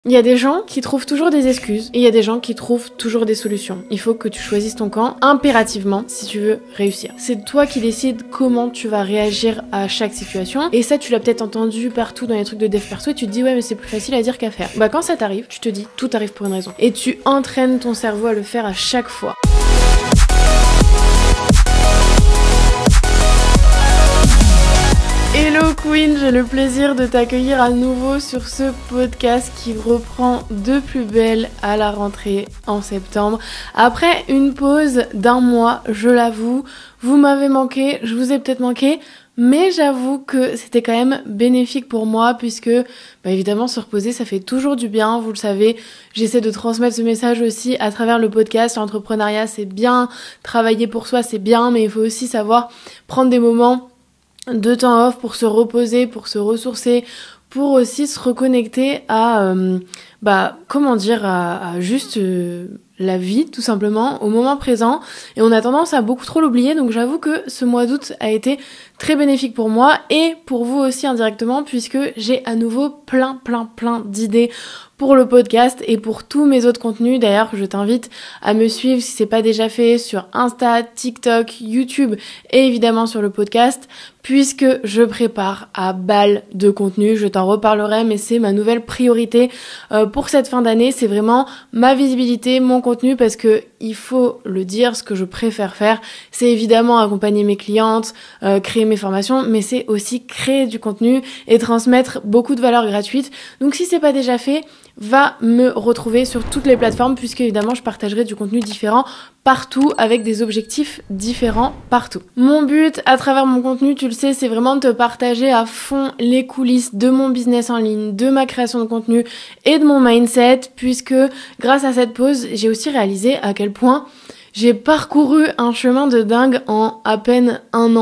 Il y a des gens qui trouvent toujours des excuses et il y a des gens qui trouvent toujours des solutions. Il faut que tu choisisses ton camp impérativement si tu veux réussir. C'est toi qui décides comment tu vas réagir à chaque situation. Et ça, tu l'as peut-être entendu partout dans les trucs de dev perso et tu te dis ouais mais c'est plus facile à dire qu'à faire. Bah quand ça t'arrive, tu te dis tout arrive pour une raison. Et tu entraînes ton cerveau à le faire à chaque fois. Hello Queen, j'ai le plaisir de t'accueillir à nouveau sur ce podcast qui reprend de plus belle à la rentrée en septembre. Après une pause d'un mois, je l'avoue, vous m'avez manqué, je vous ai peut-être manqué, mais j'avoue que c'était quand même bénéfique pour moi puisque évidemment se reposer ça fait toujours du bien, vous le savez. J'essaie de transmettre ce message aussi à travers le podcast. L'entrepreneuriat c'est bien, travailler pour soi c'est bien, mais il faut aussi savoir prendre des moments de temps off pour se reposer, pour se ressourcer, pour aussi se reconnecter à juste la vie tout simplement au moment présent, et on a tendance à beaucoup trop l'oublier. Donc j'avoue que ce mois d'août a été très bénéfique pour moi et pour vous aussi indirectement, puisque j'ai à nouveau plein d'idées pour le podcast et pour tous mes autres contenus. D'ailleurs, je t'invite à me suivre si c'est pas déjà fait sur Insta, TikTok, YouTube et évidemment sur le podcast, puisque je prépare à balle de contenu. Je t'en reparlerai, mais c'est ma nouvelle priorité pour cette fin d'année. C'est vraiment ma visibilité, mon contenu, parce que il faut le dire, ce que je préfère faire, c'est évidemment accompagner mes clientes, créer mes formations, mais c'est aussi créer du contenu et transmettre beaucoup de valeur gratuite. Donc si c'est pas déjà fait, va me retrouver sur toutes les plateformes, puisque évidemment je partagerai du contenu différent partout avec des objectifs différents partout. Mon but à travers mon contenu, tu le sais, c'est vraiment de te partager à fond les coulisses de mon business en ligne, de ma création de contenu et de mon mindset, puisque grâce à cette pause, j'ai aussi réalisé à quel point j'ai parcouru un chemin de dingue en à peine un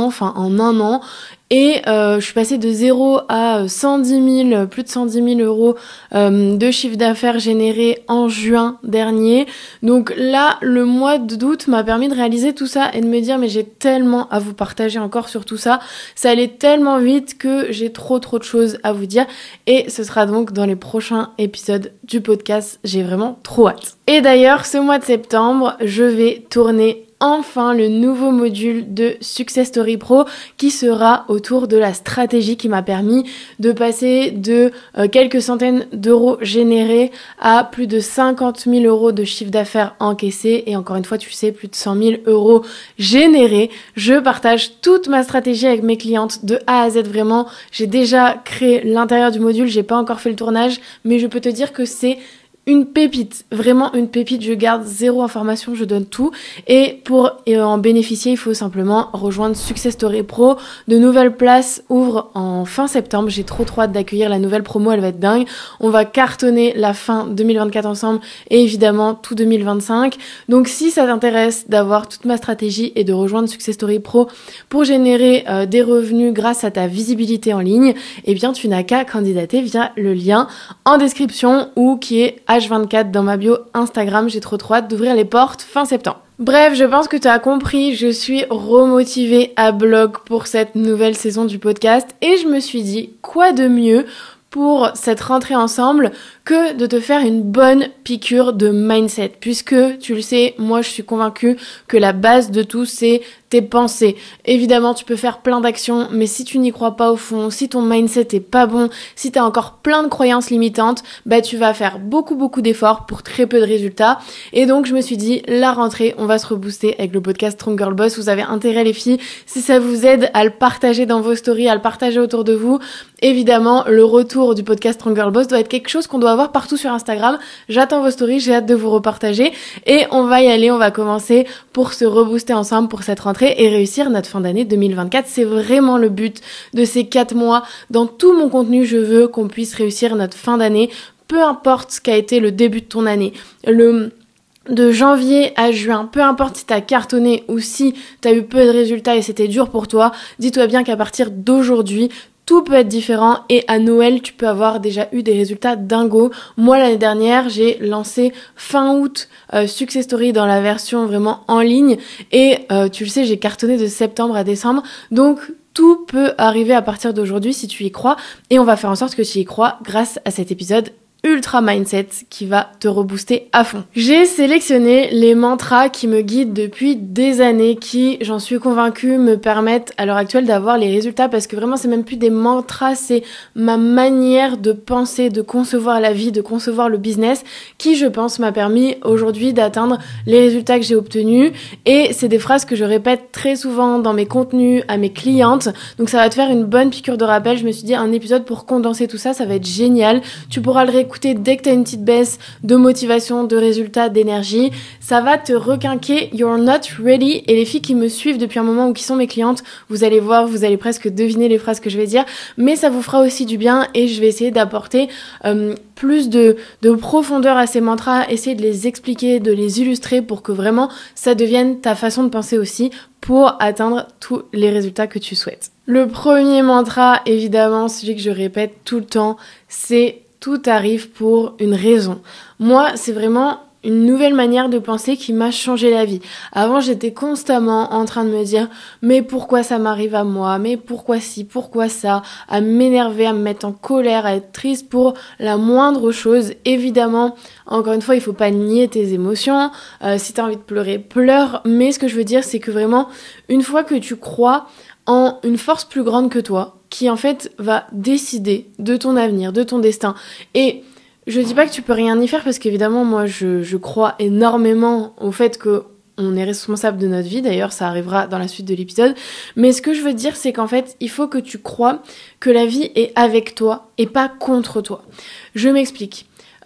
an. Et je suis passée de 0 à plus de 110 000 euros de chiffre d'affaires généré en juin dernier. Donc là, le mois d'août m'a permis de réaliser tout ça et de me dire mais j'ai tellement à vous partager encore sur tout ça. Ça allait tellement vite que j'ai trop de choses à vous dire. Et ce sera donc dans les prochains épisodes du podcast. J'ai vraiment trop hâte. Et d'ailleurs, ce mois de septembre, je vais tourner enfin le nouveau module de Success Story Pro qui sera autour de la stratégie, qui m'a permis de passer de quelques centaines d'euros générés à plus de 50 000 euros de chiffre d'affaires encaissé, et encore une fois tu sais, plus de 100 000 euros générés. Je partage toute ma stratégie avec mes clientes de A à Z. Vraiment, j'ai déjà créé l'intérieur du module, j'ai pas encore fait le tournage, mais je peux te dire que c'est une pépite, vraiment une pépite. Je garde zéro information, je donne tout. Et pour en bénéficier, il faut simplement rejoindre Success Story Pro. De nouvelles places ouvrent en fin septembre. J'ai trop hâte d'accueillir la nouvelle promo, elle va être dingue. On va cartonner la fin 2024 ensemble et évidemment tout 2025. Donc si ça t'intéresse d'avoir toute ma stratégie et de rejoindre Success Story Pro pour générer des revenus grâce à ta visibilité en ligne, eh bien tu n'as qu'à candidater via le lien en description ou qui est H24 dans ma bio Instagram. J'ai trop hâte d'ouvrir les portes fin septembre. Bref, je pense que tu as compris, je suis remotivée à bloc pour cette nouvelle saison du podcast et je me suis dit, quoi de mieux pour cette rentrée ensemble que de te faire une bonne piqûre de mindset, puisque tu le sais, moi je suis convaincue que la base de tout c'est tes pensées. Évidemment tu peux faire plein d'actions, mais si tu n'y crois pas au fond, si ton mindset est pas bon, si t'as encore plein de croyances limitantes, tu vas faire beaucoup d'efforts pour très peu de résultats. Et donc je me suis dit, la rentrée, on va se rebooster avec le podcast Strong Girl Boss. Vous avez intérêt les filles, si ça vous aide à le partager dans vos stories, à le partager autour de vous. Évidemment, le retour du podcast Strong Girl Boss doit être quelque chose qu'on doit avoir partout sur Instagram. J'attends vos stories, j'ai hâte de vous repartager et on va y aller, on va commencer pour se rebooster ensemble pour cette rentrée et réussir notre fin d'année 2024. C'est vraiment le but de ces 4 mois. Dans tout mon contenu, je veux qu'on puisse réussir notre fin d'année, peu importe ce qu'a été le début de ton année. De janvier à juin, peu importe si t'as cartonné ou si t'as eu peu de résultats et c'était dur pour toi, dis-toi bien qu'à partir d'aujourd'hui, tout peut être différent et à Noël, tu peux avoir déjà eu des résultats dingos. Moi, l'année dernière, j'ai lancé fin août Success Story dans la version vraiment en ligne et tu le sais, j'ai cartonné de septembre à décembre. Donc, tout peut arriver à partir d'aujourd'hui si tu y crois et on va faire en sorte que tu y crois grâce à cet épisode ultra mindset qui va te rebooster à fond. J'ai sélectionné les mantras qui me guident depuis des années, qui, j'en suis convaincue, me permettent à l'heure actuelle d'avoir les résultats, parce que vraiment c'est même plus des mantras, c'est ma manière de penser, de concevoir la vie, de concevoir le business, qui je pense m'a permis aujourd'hui d'atteindre les résultats que j'ai obtenus. Et c'est des phrases que je répète très souvent dans mes contenus à mes clientes, donc ça va te faire une bonne piqûre de rappel. Je me suis dit un épisode pour condenser tout ça, ça va être génial. Tu pourras le réécouter dès que tu as une petite baisse de motivation, de résultats, d'énergie. Ça va te requinquer You're Not Ready. Et les filles qui me suivent depuis un moment ou qui sont mes clientes, vous allez voir, vous allez presque deviner les phrases que je vais dire, mais ça vous fera aussi du bien et je vais essayer d'apporter plus de profondeur à ces mantras, essayer de les expliquer, de les illustrer pour que vraiment ça devienne ta façon de penser aussi pour atteindre tous les résultats que tu souhaites. Le premier mantra, évidemment, celui que je répète tout le temps, c'est tout arrive pour une raison. Moi, c'est vraiment une nouvelle manière de penser qui m'a changé la vie. Avant, j'étais constamment en train de me dire « Mais pourquoi ça m'arrive à moi ? Mais pourquoi ci ? Pourquoi ça ?» À m'énerver, à me mettre en colère, à être triste pour la moindre chose. Évidemment, encore une fois, il faut pas nier tes émotions. Si t'as envie de pleurer, pleure. Mais ce que je veux dire, c'est que vraiment, une fois que tu crois en une force plus grande que toi, qui en fait va décider de ton avenir, de ton destin. Et je dis pas que tu peux rien y faire, parce qu'évidemment moi je crois énormément au fait que on est responsable de notre vie, d'ailleurs ça arrivera dans la suite de l'épisode, mais ce que je veux dire c'est qu'en fait il faut que tu crois que la vie est avec toi et pas contre toi. Je m'explique.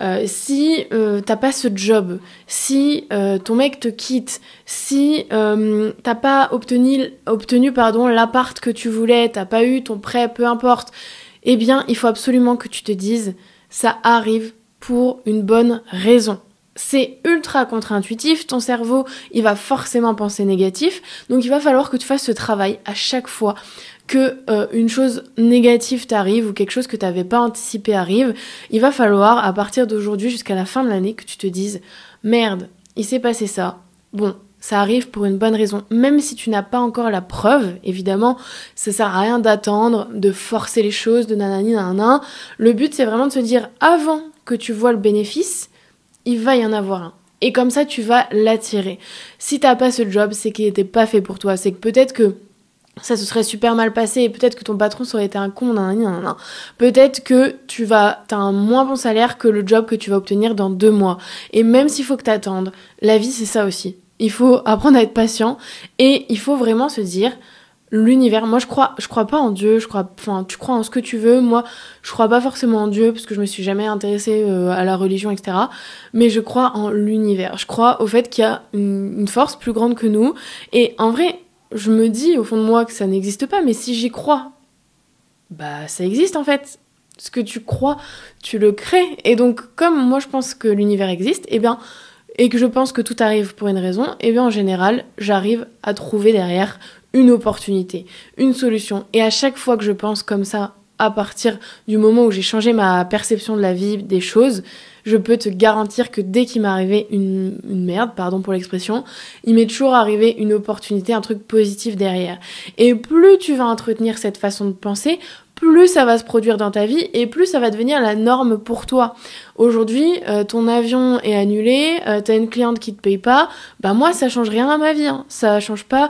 Si t'as pas ce job, si ton mec te quitte, si t'as pas obtenu l'appart que tu voulais, t'as pas eu ton prêt, peu importe, eh bien il faut absolument que tu te dises ça arrive pour une bonne raison. C'est ultra contre-intuitif, ton cerveau il va forcément penser négatif, donc il va falloir que tu fasses ce travail à chaque fois que une chose négative t'arrive ou quelque chose que tu n'avais pas anticipé arrive. Il va falloir à partir d'aujourd'hui jusqu'à la fin de l'année que tu te dises merde, il s'est passé ça, bon, ça arrive pour une bonne raison, même si tu n'as pas encore la preuve, évidemment, ça sert à rien d'attendre, de forcer les choses, de nanani nanana. Le but c'est vraiment de se dire avant que tu vois le bénéfice, il va y en avoir un. Et comme ça, tu vas l'attirer. Si t'as pas ce job, c'est qu'il n'était pas fait pour toi. C'est que peut-être que ça se serait super mal passé et peut-être que ton patron ça aurait été un con, nanana. Peut-être que t'as un moins bon salaire que le job que tu vas obtenir dans 2 mois. Et même s'il faut que t'attendes, la vie c'est ça aussi. Il faut apprendre à être patient et il faut vraiment se dire l'univers. Moi je crois pas en Dieu, tu crois en ce que tu veux. Moi je crois pas forcément en Dieu parce que je me suis jamais intéressée à la religion, etc. Mais je crois en l'univers. Je crois au fait qu'il y a une force plus grande que nous. Et en vrai, je me dis au fond de moi que ça n'existe pas, mais si j'y crois, bah ça existe en fait. Ce que tu crois, tu le crées. Et donc comme moi je pense que l'univers existe, et que je pense que tout arrive pour une raison, en général, j'arrive à trouver derrière une opportunité, une solution. Et à chaque fois que je pense comme ça, à partir du moment où j'ai changé ma perception de la vie, des choses, je peux te garantir que dès qu'il m'est arrivé une merde, pardon pour l'expression, il m'est toujours arrivé une opportunité, un truc positif derrière. Et plus tu vas entretenir cette façon de penser, plus ça va se produire dans ta vie et plus ça va devenir la norme pour toi. Aujourd'hui, ton avion est annulé, t'as une cliente qui te paye pas, bah moi ça change rien à ma vie, hein. Ça change pas,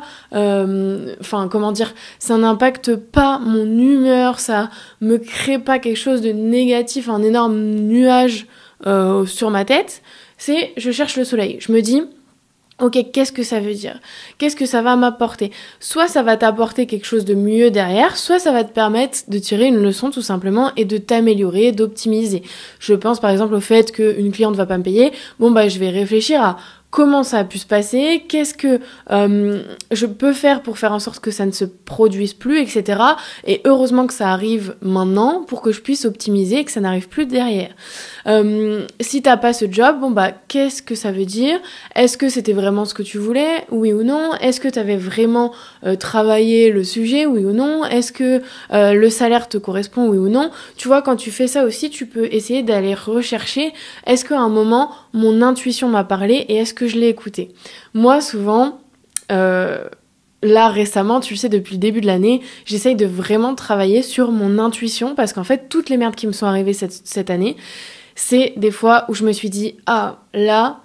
ça n'impacte pas mon humeur, ça me crée pas quelque chose de négatif, un énorme nuage sur ma tête. Je cherche le soleil, je me dis ok, qu'est-ce que ça veut dire ? Qu'est-ce que ça va m'apporter ? Soit ça va t'apporter quelque chose de mieux derrière, soit ça va te permettre de tirer une leçon tout simplement et de t'améliorer, d'optimiser. Je pense par exemple au fait qu'une cliente va pas me payer, je vais réfléchir à comment ça a pu se passer, qu'est-ce que je peux faire pour faire en sorte que ça ne se produise plus, etc. Et heureusement que ça arrive maintenant pour que je puisse optimiser et que ça n'arrive plus derrière. Si t'as pas ce job, qu'est-ce que ça veut dire ? Est-ce que c'était vraiment ce que tu voulais ? Oui ou non ? Est-ce que t'avais vraiment travaillé le sujet ? Oui ou non ? Est-ce que le salaire te correspond ? Oui ou non ? Tu vois, quand tu fais ça aussi, tu peux essayer d'aller rechercher, est-ce qu'à un moment, mon intuition m'a parlé et est-ce que je l'ai écouté ? Moi, souvent, là récemment, tu le sais, depuis le début de l'année, j'essaye de vraiment travailler sur mon intuition parce qu'en fait, toutes les merdes qui me sont arrivées cette année, c'est des fois où je me suis dit « Ah, là,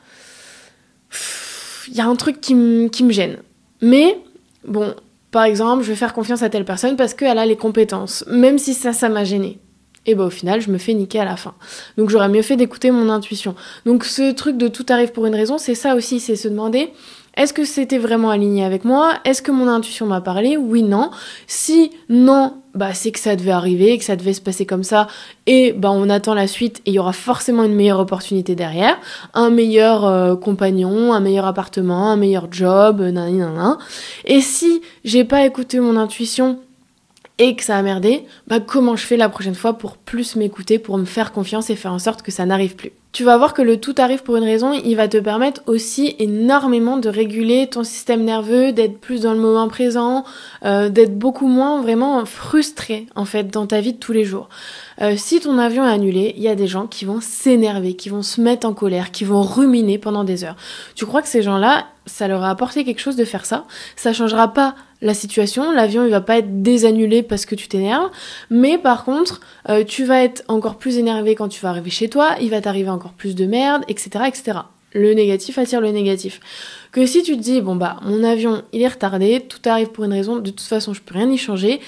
il y a un truc qui me gêne. » Mais, bon, par exemple, je vais faire confiance à telle personne parce qu'elle a les compétences, même si ça m'a gênée. Et bah au final, je me fais niquer à la fin. Donc j'aurais mieux fait d'écouter mon intuition. Donc ce truc de tout arrive pour une raison, c'est ça aussi, c'est se demander, est-ce que c'était vraiment aligné avec moi? Est-ce que mon intuition m'a parlé? Oui, non. Si non, bah c'est que ça devait arriver, que ça devait se passer comme ça, et bah on attend la suite, et il y aura forcément une meilleure opportunité derrière, un meilleur compagnon, un meilleur appartement, un meilleur job, nanana. Et si j'ai pas écouté mon intuition, et que ça a merdé, bah comment je fais la prochaine fois pour plus m'écouter, pour me faire confiance et faire en sorte que ça n'arrive plus. Tu vas voir que le tout arrive pour une raison, il va te permettre aussi énormément de réguler ton système nerveux, d'être plus dans le moment présent, d'être beaucoup moins vraiment frustré en fait dans ta vie de tous les jours. Si ton avion est annulé, il y a des gens qui vont s'énerver, qui vont se mettre en colère, qui vont ruminer pendant des heures. Tu crois que ces gens-là, ça leur a apporté quelque chose de faire ça? Ça changera pas la situation, l'avion il va pas être désannulé parce que tu t'énerves, mais par contre tu vas être encore plus énervé quand tu vas arriver chez toi, il va t'arriver encore plus de merde, etc. etc. Le négatif attire le négatif. Que si tu te dis, bon bah mon avion il est retardé, tout arrive pour une raison, de toute façon je peux rien y changer,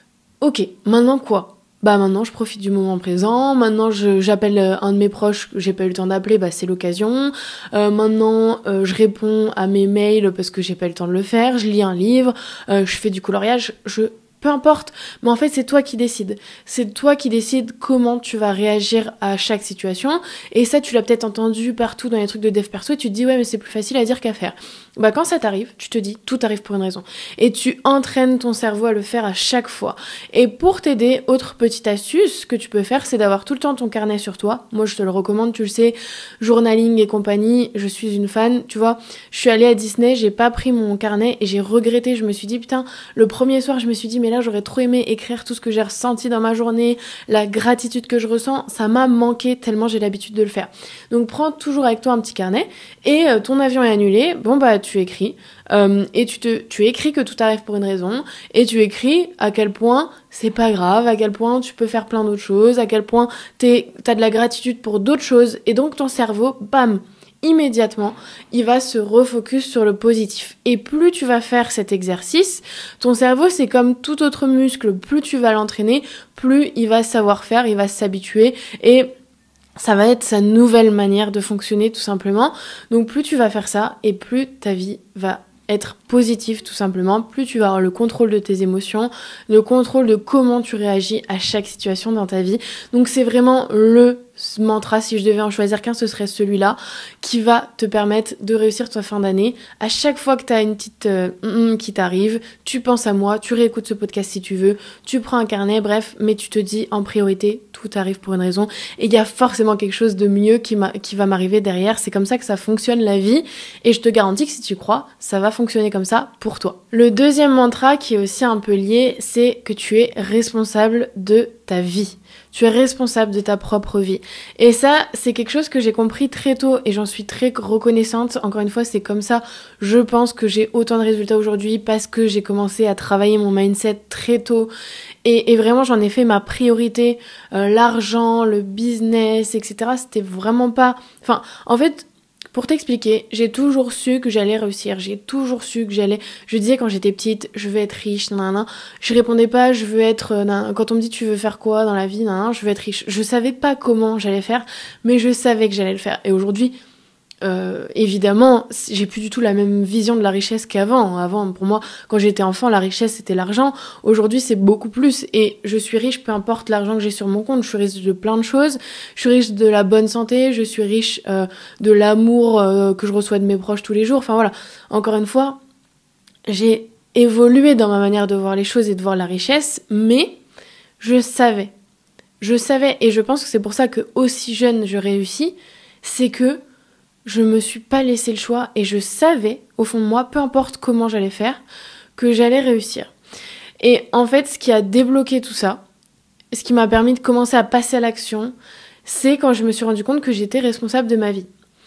ok, maintenant quoi? Bah maintenant je profite du moment présent, maintenant j'appelle un de mes proches que j'ai pas eu le temps d'appeler, bah c'est l'occasion, maintenant je réponds à mes mails parce que j'ai pas eu le temps de le faire, je lis un livre, je fais du coloriage, peu importe, mais en fait c'est toi qui décides. C'est toi qui décides comment tu vas réagir à chaque situation, et ça tu l'as peut-être entendu partout dans les trucs de dev perso et tu te dis ouais mais c'est plus facile à dire qu'à faire. Bah quand ça t'arrive, tu te dis tout arrive pour une raison. Et tu entraînes ton cerveau à le faire à chaque fois. Et pour t'aider, autre petite astuce que tu peux faire, c'est d'avoir tout le temps ton carnet sur toi. Moi je te le recommande, tu le sais, journaling et compagnie, je suis une fan, tu vois. Je suis allée à Disney, j'ai pas pris mon carnet et j'ai regretté, je me suis dit putain, le premier soir je me suis dit mais là j'aurais trop aimé écrire tout ce que j'ai ressenti dans ma journée, la gratitude que je ressens, ça m'a manqué tellement j'ai l'habitude de le faire. Donc prends toujours avec toi un petit carnet et ton avion est annulé, bon bah tu écris et tu écris que tout arrive pour une raison et tu écris à quel point c'est pas grave, à quel point tu peux faire plein d'autres choses, à quel point t'as de la gratitude pour d'autres choses et donc ton cerveau, bam, immédiatement, il va se refocus sur le positif. Et plus tu vas faire cet exercice, ton cerveau, c'est comme tout autre muscle, plus tu vas l'entraîner, plus il va savoir faire, il va s'habituer et ça va être sa nouvelle manière de fonctionner tout simplement. Donc plus tu vas faire ça et plus ta vie va être positive tout simplement, plus tu vas avoir le contrôle de tes émotions, le contrôle de comment tu réagis à chaque situation dans ta vie. Donc c'est vraiment le mantra, si je devais en choisir qu'un, ce serait celui-là, qui va te permettre de réussir ta fin d'année. À chaque fois que tu as une petite qui t'arrive, tu penses à moi, tu réécoutes ce podcast si tu veux, tu prends un carnet, bref, mais tu te dis en priorité, tout arrive pour une raison, et il y a forcément quelque chose de mieux qui va m'arriver derrière. C'est comme ça que ça fonctionne la vie, et je te garantis que si tu crois, ça va fonctionner comme ça pour toi. Le deuxième mantra qui est aussi un peu lié, c'est que tu es responsable de ta vie. Tu es responsable de ta propre vie. Et ça, c'est quelque chose que j'ai compris très tôt et j'en suis très reconnaissante. Encore une fois, c'est comme ça, je pense que j'ai autant de résultats aujourd'hui parce que j'ai commencé à travailler mon mindset très tôt. Et vraiment, j'en ai fait ma priorité. L'argent, le business, etc. C'était vraiment pas... Enfin, en fait... Pour t'expliquer, j'ai toujours su que j'allais réussir, j'ai toujours su que j'allais... Je disais quand j'étais petite, je veux être riche, nanana. Je répondais pas, je veux être... Quand on me dit tu veux faire quoi dans la vie, nanana, je veux être riche. Je savais pas comment j'allais faire, mais je savais que j'allais le faire. Et aujourd'hui, évidemment, j'ai plus du tout la même vision de la richesse qu'avant. Avant, pour moi, quand j'étais enfant, la richesse c'était l'argent. Aujourd'hui, c'est beaucoup plus. Et je suis riche, peu importe l'argent que j'ai sur mon compte. Je suis riche de plein de choses. Je suis riche de la bonne santé. Je suis riche de l'amour que je reçois de mes proches tous les jours. Enfin voilà. Encore une fois, j'ai évolué dans ma manière de voir les choses et de voir la richesse, mais je savais. Et je pense que c'est pour ça que aussi jeune je réussis, c'est que je me suis pas laissé le choix et je savais, au fond de moi, peu importe comment j'allais faire, que j'allais réussir. Et en fait, ce qui a débloqué tout ça, ce qui m'a permis de commencer à passer à l'action, c'est quand je me suis rendu compte que j'étais responsable de ma vie.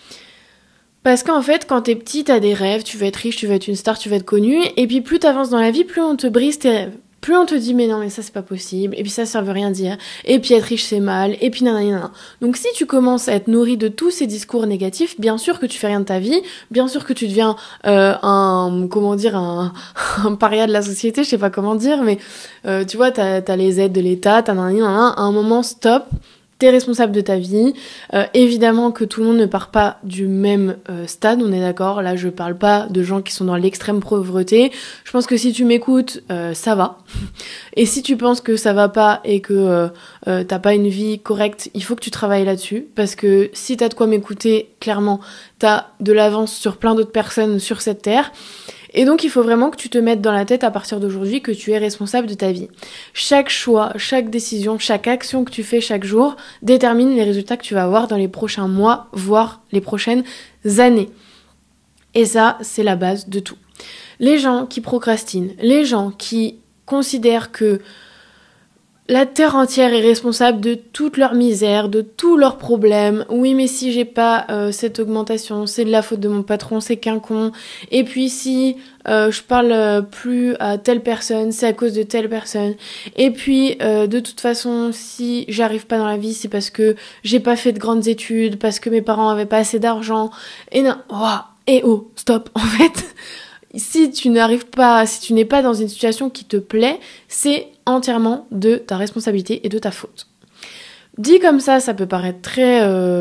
Parce qu'en fait, quand t'es petit, t'as des rêves, tu veux être riche, tu veux être une star, tu veux être connue, et puis plus t'avances dans la vie, plus on te brise tes rêves. plus on te dit mais non mais ça c'est pas possible, et puis ça veut rien dire, et puis être riche c'est mal, et puis nanana. Donc si tu commences à être nourri de tous ces discours négatifs, bien sûr que tu fais rien de ta vie, bien sûr que tu deviens un paria de la société, je sais pas comment dire, mais tu vois, t'as les aides de l'État, t'as nanana, à un moment stop. T'es responsable de ta vie. Évidemment que tout le monde ne part pas du même stade, on est d'accord. Là, je parle pas de gens qui sont dans l'extrême pauvreté. Je pense que si tu m'écoutes, ça va. Et si tu penses que ça va pas et que t'as pas une vie correcte, il faut que tu travailles là-dessus. Parce que si t'as de quoi m'écouter, clairement, t'as de l'avance sur plein d'autres personnes sur cette terre. Et donc, il faut vraiment que tu te mettes dans la tête à partir d'aujourd'hui que tu es responsable de ta vie. Chaque choix, chaque décision, chaque action que tu fais chaque jour détermine les résultats que tu vas avoir dans les prochains mois, voire les prochaines années. Et ça, c'est la base de tout. Les gens qui procrastinent, les gens qui considèrent que la terre entière est responsable de toute leur misère, de tous leurs problèmes. Oui, mais si j'ai pas cette augmentation, c'est de la faute de mon patron, c'est qu'un con. Et puis si je parle plus à telle personne, c'est à cause de telle personne. Et puis de toute façon, si j'arrive pas dans la vie, c'est parce que j'ai pas fait de grandes études, parce que mes parents avaient pas assez d'argent. Et non, stop. En fait, si tu n'arrives pas, si tu n'es pas dans une situation qui te plaît, c'est entièrement de ta responsabilité et de ta faute. Dit comme ça peut paraître très,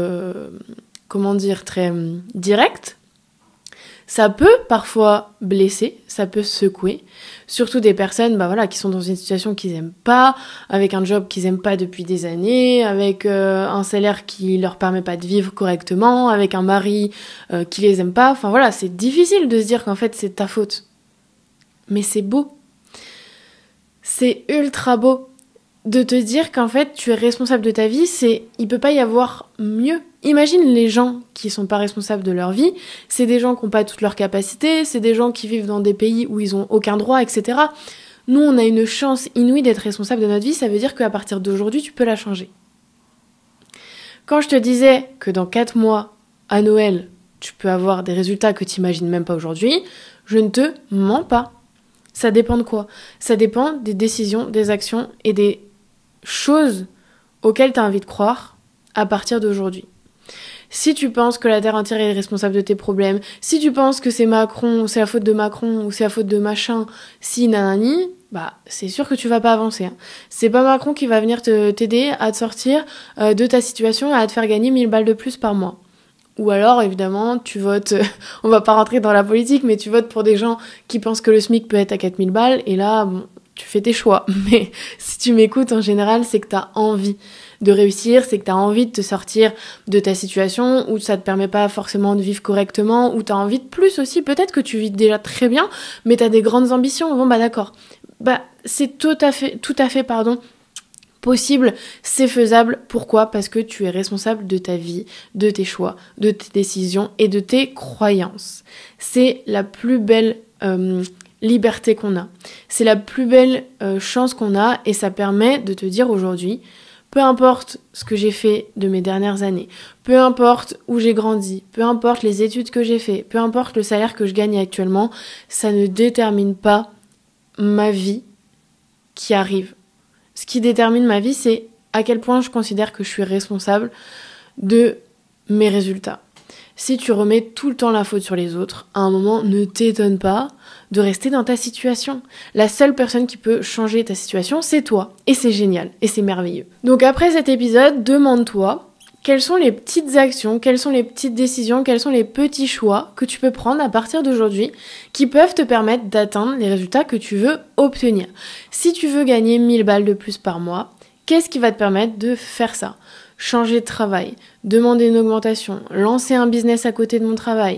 très direct. Ça peut parfois blesser, ça peut secouer, surtout des personnes qui sont dans une situation qu'ils aiment pas, avec un job qu'ils aiment pas depuis des années, avec un salaire qui leur permet pas de vivre correctement, avec un mari qui les aime pas. Enfin voilà, c'est difficile de se dire qu'en fait c'est ta faute. Mais c'est beau. C'est ultra beau de te dire qu'en fait tu es responsable de ta vie, il peut pas y avoir mieux. Imagine les gens qui sont pas responsables de leur vie, c'est des gens qui ont pas toutes leurs capacités, c'est des gens qui vivent dans des pays où ils ont aucun droit, etc. Nous, on a une chance inouïe d'être responsable de notre vie, ça veut dire qu'à partir d'aujourd'hui, tu peux la changer. Quand je te disais que dans 4 mois, à Noël, tu peux avoir des résultats que tu n'imagines même pas aujourd'hui, je ne te mens pas. Ça dépend de quoi ? Ça dépend des décisions, des actions et des choses auxquelles tu as envie de croire à partir d'aujourd'hui. Si tu penses que la terre entière est responsable de tes problèmes, si tu penses que c'est Macron, ou c'est la faute de Macron, ou c'est la faute de machin, si nanani, c'est sûr que tu vas pas avancer. C'est pas Macron qui va venir t'aider à te sortir de ta situation et à te faire gagner 1000 balles de plus par mois. Ou alors, évidemment, tu votes, on va pas rentrer dans la politique, mais tu votes pour des gens qui pensent que le SMIC peut être à 4000 balles, et là, tu fais tes choix. Mais si tu m'écoutes, en général, c'est que t'as envie de réussir, c'est que t'as envie de te sortir de ta situation, où ça te permet pas forcément de vivre correctement, où t'as envie de plus aussi, peut-être que tu vis déjà très bien, mais t'as des grandes ambitions. Bon, d'accord. C'est tout à fait, possible, c'est faisable. Pourquoi ? Parce que tu es responsable de ta vie, de tes choix, de tes décisions et de tes croyances. C'est la plus belle liberté qu'on a. C'est la plus belle chance qu'on a, et ça permet de te dire aujourd'hui, peu importe ce que j'ai fait de mes dernières années, peu importe où j'ai grandi, peu importe les études que j'ai fait, peu importe le salaire que je gagne actuellement, ça ne détermine pas ma vie qui arrive. Ce qui détermine ma vie, c'est à quel point je considère que je suis responsable de mes résultats. Si tu remets tout le temps la faute sur les autres, à un moment, ne t'étonne pas de rester dans ta situation. La seule personne qui peut changer ta situation, c'est toi. Et c'est génial, et c'est merveilleux. Donc après cet épisode, demande-toi quelles sont les petites actions, quelles sont les petites décisions, quels sont les petits choix que tu peux prendre à partir d'aujourd'hui qui peuvent te permettre d'atteindre les résultats que tu veux obtenir. Si tu veux gagner 1000 balles de plus par mois, qu'est-ce qui va te permettre de faire ça ? Changer de travail, demander une augmentation, lancer un business à côté de mon travail,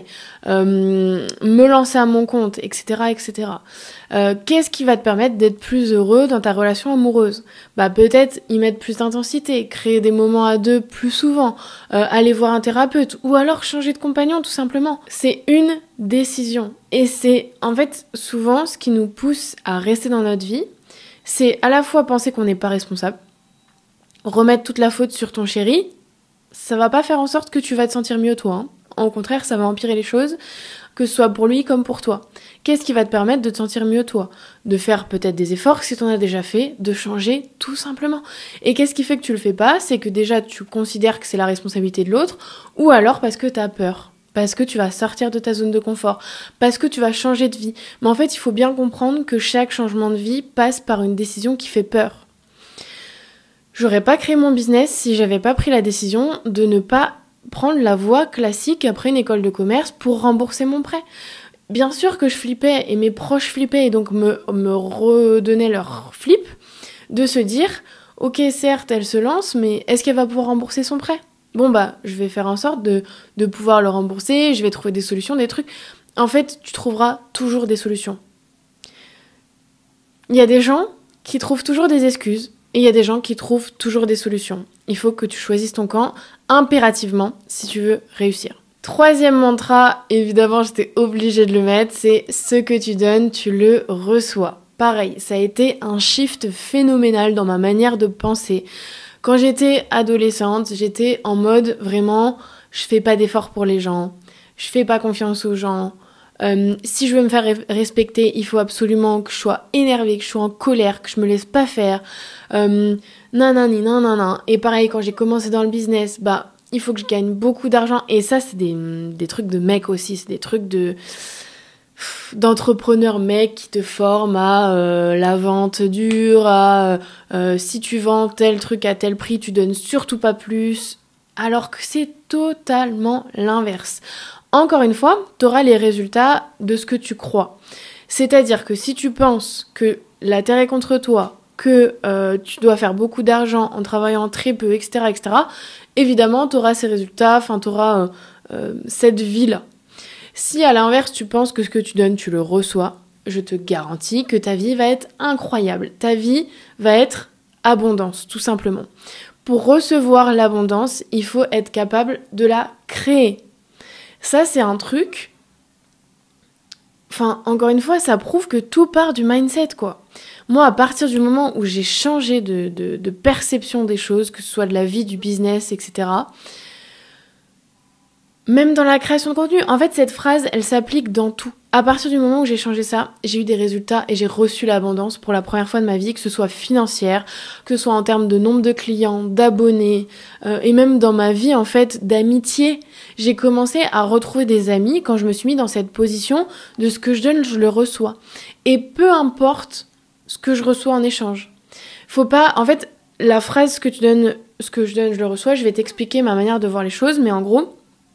me lancer à mon compte, etc. etc. Qu'est-ce qui va te permettre d'être plus heureux dans ta relation amoureuse ? Peut-être y mettre plus d'intensité, créer des moments à deux plus souvent, aller voir un thérapeute, ou alors changer de compagnon tout simplement. C'est une décision. Et c'est en fait souvent ce qui nous pousse à rester dans notre vie, c'est à la fois penser qu'on n'est pas responsable, remettre toute la faute sur ton chéri, ça va pas faire en sorte que tu vas te sentir mieux toi. Au contraire, ça va empirer les choses. que ce soit pour lui comme pour toi. Qu'est-ce qui va te permettre de te sentir mieux toi? De faire peut-être des efforts si tu en as déjà fait, de changer tout simplement. Et qu'est-ce qui fait que tu le fais pas? C'est que déjà tu considères que c'est la responsabilité de l'autre, ou alors parce que tu as peur. Parce que tu vas sortir de ta zone de confort, parce que tu vas changer de vie. Mais en fait, il faut bien comprendre que chaque changement de vie passe par une décision qui fait peur. J'aurais pas créé mon business si j'avais pas pris la décision de ne pas prendre la voie classique après une école de commerce pour rembourser mon prêt. Bien sûr que je flippais et mes proches flippaient et donc me redonnaient leur flip de se dire « Ok, certes, elle se lance, mais est-ce qu'elle va pouvoir rembourser son prêt ?» Bon je vais faire en sorte de pouvoir le rembourser, je vais trouver des solutions, des trucs. En fait, tu trouveras toujours des solutions. Il y a des gens qui trouvent toujours des excuses et il y a des gens qui trouvent toujours des solutions. Il faut que tu choisisses ton camp impérativement si tu veux réussir. Troisième mantra, évidemment j'étais obligée de le mettre, c'est ce que tu donnes, tu le reçois. Pareil, ça a été un shift phénoménal dans ma manière de penser. Quand j'étais adolescente, j'étais en mode vraiment, je fais pas d'efforts pour les gens, je fais pas confiance aux gens. Si je veux me faire respecter, il faut absolument que je sois énervée, que je sois en colère, que je me laisse pas faire. Nanani, nanana. Et pareil, quand j'ai commencé dans le business, il faut que je gagne beaucoup d'argent. Et ça, c'est des trucs de mecs aussi, c'est des trucs d'entrepreneurs mecs qui te forment à la vente dure, à si tu vends tel truc à tel prix, tu donnes surtout pas plus, alors que c'est totalement l'inverse. Encore une fois, tu auras les résultats de ce que tu crois. C'est-à-dire que si tu penses que la terre est contre toi, que tu dois faire beaucoup d'argent en travaillant très peu, etc., évidemment, tu auras ces résultats, tu auras cette vie-là. Si à l'inverse, tu penses que ce que tu donnes, tu le reçois, je te garantis que ta vie va être incroyable. Ta vie va être abondance, tout simplement. Pour recevoir l'abondance, il faut être capable de la créer. Ça, c'est un truc... encore une fois, ça prouve que tout part du mindset, quoi. Moi, à partir du moment où j'ai changé de perception des choses, que ce soit de la vie, du business, etc., même dans la création de contenu, en fait, cette phrase, elle s'applique dans tout. À partir du moment où j'ai changé ça, j'ai eu des résultats et j'ai reçu l'abondance pour la première fois de ma vie, que ce soit financière, que ce soit en termes de nombre de clients, d'abonnés, et même dans ma vie, en fait, d'amitié. J'ai commencé à retrouver des amis quand je me suis mis dans cette position de ce que je donne, je le reçois. Et peu importe ce que je reçois en échange. Faut pas... En fait, la phrase « ce que je donne, je le reçois », je vais t'expliquer ma manière de voir les choses, mais en gros...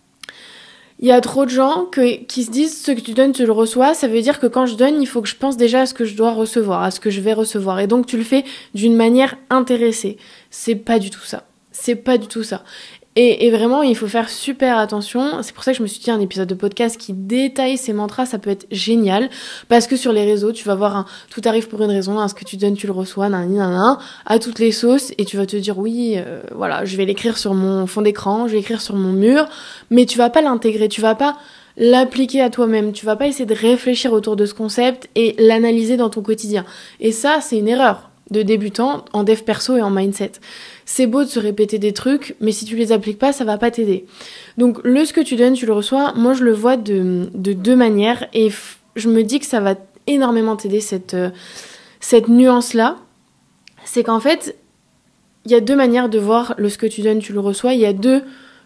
Il y a trop de gens qui se disent « ce que tu donnes, tu le reçois », ça veut dire que quand je donne, il faut que je pense déjà à ce que je dois recevoir, à ce que je vais recevoir. Et donc tu le fais d'une manière intéressée. C'est pas du tout ça. C'est pas du tout ça. Et vraiment, il faut faire super attention. C'est pour ça que je me suis dit un épisode de podcast qui détaille ces mantras, ça peut être génial. Parce que sur les réseaux, tu vas voir tout arrive pour une raison, ce que tu donnes, tu le reçois, à toutes les sauces. Et tu vas te dire, oui, voilà, je vais l'écrire sur mon fond d'écran, je vais l'écrire sur mon mur. Mais tu vas pas l'intégrer, tu vas pas l'appliquer à toi-même. Tu vas pas essayer de réfléchir autour de ce concept et l'analyser dans ton quotidien. Et ça, c'est une erreur de débutant en dev perso et en mindset. C'est beau de se répéter des trucs, mais si tu les appliques pas, ça va pas t'aider. Donc ce que tu donnes, tu le reçois. Moi, je le vois de deux manières et je me dis que ça va énormément t'aider cette nuance-là. C'est qu'en fait, il y a deux manières de voir ce que tu donnes, tu le reçois. Il y a deux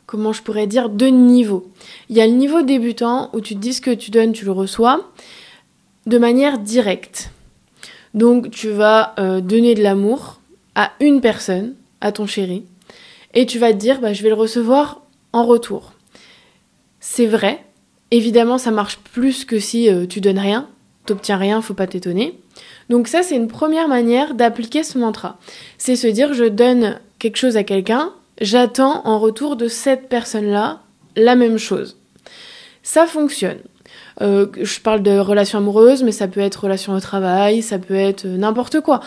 niveaux. Il y a le niveau débutant où tu te dis ce que tu donnes, tu le reçois de manière directe. Donc, tu vas donner de l'amour à une personne, à ton chéri, et tu vas te dire, je vais le recevoir en retour. C'est vrai, évidemment, ça marche plus que si tu donnes rien, t'obtiens rien, faut pas t'étonner. Donc ça, c'est une première manière d'appliquer ce mantra. C'est se dire, je donne quelque chose à quelqu'un, j'attends en retour de cette personne-là la même chose. Ça fonctionne. Je parle de relations amoureuses, mais ça peut être relation au travail, ça peut être n'importe quoi.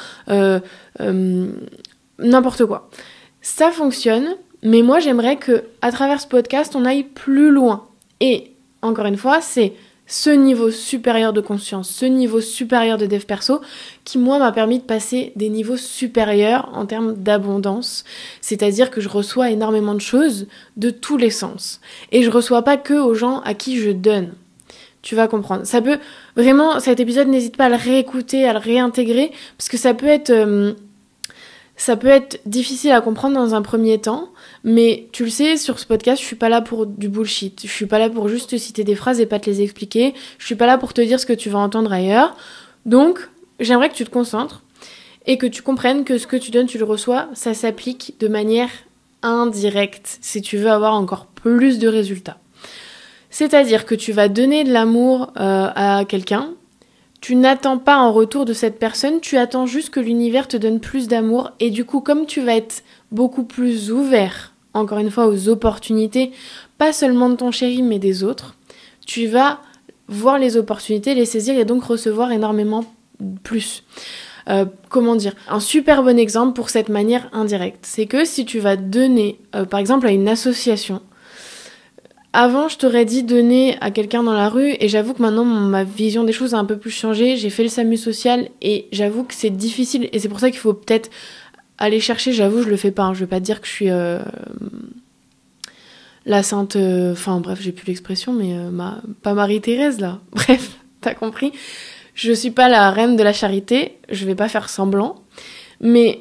N'importe quoi. Ça fonctionne, mais moi j'aimerais que à travers ce podcast, on aille plus loin. Et encore une fois, c'est ce niveau supérieur de conscience, ce niveau supérieur de dev perso qui, moi, m'a permis de passer des niveaux supérieurs en termes d'abondance. C'est-à-dire que je reçois énormément de choses de tous les sens. Et je reçois pas que aux gens à qui je donne. tu vas comprendre. Ça peut vraiment, cet épisode, n'hésite pas à le réécouter, à le réintégrer, parce que ça peut être difficile à comprendre dans un premier temps, mais tu le sais, sur ce podcast, je suis pas là pour du bullshit. Je suis pas là pour juste te citer des phrases et pas te les expliquer. Je suis pas là pour te dire ce que tu vas entendre ailleurs. Donc, j'aimerais que tu te concentres et que tu comprennes que ce que tu donnes, tu le reçois. Ça s'applique de manière indirecte si tu veux avoir encore plus de résultats. C'est-à-dire que tu vas donner de l'amour à quelqu'un. Tu n'attends pas en retour de cette personne, tu attends juste que l'univers te donne plus d'amour. Et du coup, comme tu vas être beaucoup plus ouvert, encore une fois, aux opportunités, pas seulement de ton chéri, mais des autres, tu vas voir les opportunités, les saisir et donc recevoir énormément plus. Comment dire ? Un super bon exemple pour cette manière indirecte, c'est que si tu vas donner, par exemple, à une association, avant, je t'aurais dit donner à quelqu'un dans la rue, et j'avoue que maintenant, ma vision des choses a un peu plus changé. J'ai fait le SAMU social, et j'avoue que c'est difficile, et c'est pour ça qu'il faut peut-être aller chercher. J'avoue, je le fais pas, hein. Je vais pas te dire que je suis la sainte... Enfin, bref, j'ai plus l'expression, mais pas Marie-Thérèse, là. Bref, t'as compris. Je suis pas la reine de la charité, je vais pas faire semblant, mais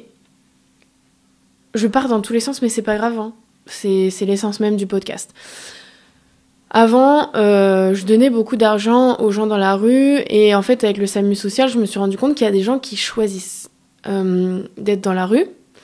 je pars dans tous les sens, mais c'est pas grave, hein. C'est l'essence même du podcast. Avant, je donnais beaucoup d'argent aux gens dans la rue, et en fait, avec le SAMU social, je me suis rendu compte qu'il y a des gens qui choisissent d'être dans la rue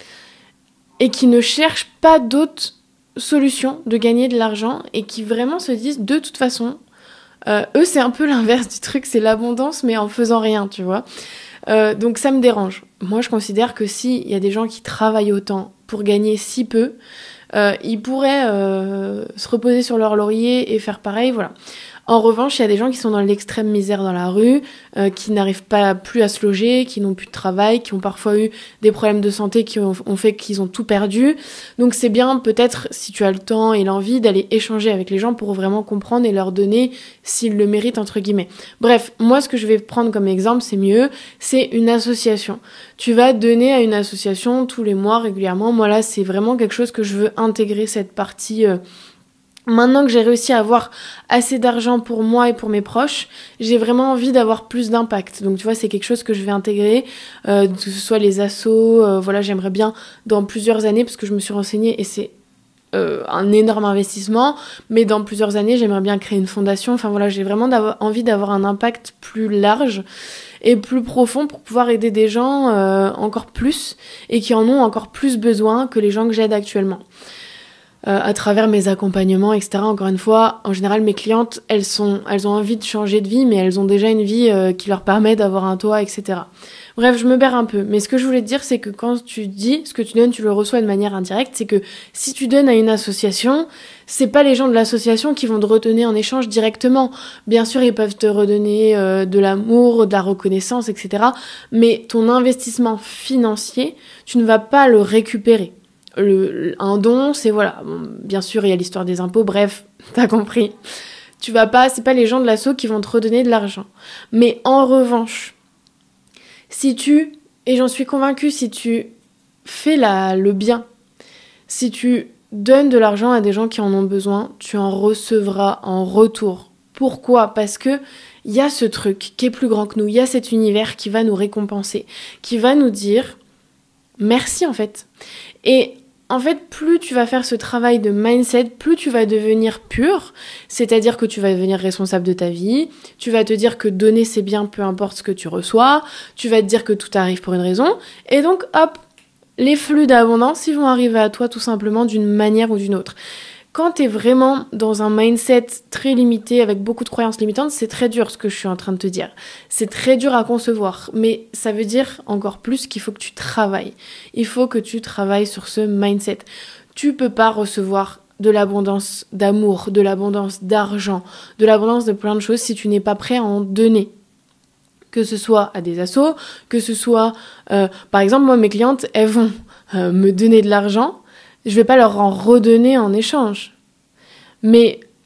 et qui ne cherchent pas d'autres solutions de gagner de l'argent et qui vraiment se disent, de toute façon, eux, c'est un peu l'inverse du truc, c'est l'abondance, mais en faisant rien, tu vois. Donc ça me dérange. Moi, je considère que s'il y a des gens qui travaillent autant pour gagner si peu, ils pourraient se reposer sur leur laurier et faire pareil, voilà. En revanche, il y a des gens qui sont dans l'extrême misère dans la rue, qui n'arrivent pas plus à se loger, qui n'ont plus de travail, qui ont parfois eu des problèmes de santé qui ont fait qu'ils ont tout perdu. Donc c'est bien peut-être, si tu as le temps et l'envie, d'aller échanger avec les gens pour vraiment comprendre et leur donner s'ils le méritent, entre guillemets. Bref, moi ce que je vais prendre comme exemple, c'est mieux, c'est une association. Tu vas donner à une association tous les mois régulièrement. Moi là, c'est vraiment quelque chose que je veux intégrer, cette partie... Maintenant que j'ai réussi à avoir assez d'argent pour moi et pour mes proches, j'ai vraiment envie d'avoir plus d'impact. Donc tu vois, c'est quelque chose que je vais intégrer, que ce soit les assos, voilà, j'aimerais bien dans plusieurs années, parce que je me suis renseignée et c'est un énorme investissement, mais dans plusieurs années, j'aimerais bien créer une fondation. Enfin voilà, j'ai vraiment envie d'avoir un impact plus large et plus profond pour pouvoir aider des gens encore plus et qui en ont encore plus besoin que les gens que j'aide actuellement. À travers mes accompagnements, etc. Encore une fois, en général, mes clientes, elles ont envie de changer de vie, mais elles ont déjà une vie qui leur permet d'avoir un toit, etc. Bref, je me perds un peu. Mais ce que je voulais te dire, c'est que quand tu dis ce que tu donnes, tu le reçois de manière indirecte. C'est que si tu donnes à une association, c'est pas les gens de l'association qui vont te redonner en échange directement. Bien sûr, ils peuvent te redonner de l'amour, de la reconnaissance, etc. Mais ton investissement financier, tu ne vas pas le récupérer. Un don, c'est voilà, bon, bien sûr il y a l'histoire des impôts, bref, t'as compris. C'est pas les gens de l'asso qui vont te redonner de l'argent. Mais en revanche, et j'en suis convaincue, si tu fais le bien, si tu donnes de l'argent à des gens qui en ont besoin, tu en recevras en retour. Pourquoi ? Parce que il y a ce truc qui est plus grand que nous, il y a cet univers qui va nous récompenser, qui va nous dire merci en fait. Et en fait, plus tu vas faire ce travail de mindset, plus tu vas devenir pur, c'est-à-dire que tu vas devenir responsable de ta vie, tu vas te dire que donner c'est bien, peu importe ce que tu reçois, tu vas te dire que tout arrive pour une raison, et donc hop, les flux d'abondance, ils vont arriver à toi tout simplement d'une manière ou d'une autre. Quand t'es vraiment dans un mindset très limité, avec beaucoup de croyances limitantes, c'est très dur ce que je suis en train de te dire. C'est très dur à concevoir, mais ça veut dire encore plus qu'il faut que tu travailles. Il faut que tu travailles sur ce mindset. Tu peux pas recevoir de l'abondance d'amour, de l'abondance d'argent, de l'abondance de plein de choses si tu n'es pas prêt à en donner. Que ce soit à des assos, que ce soit... par exemple, moi, mes clientes, elles vont me donner de l'argent, je vais pas leur en redonner en échange. Mais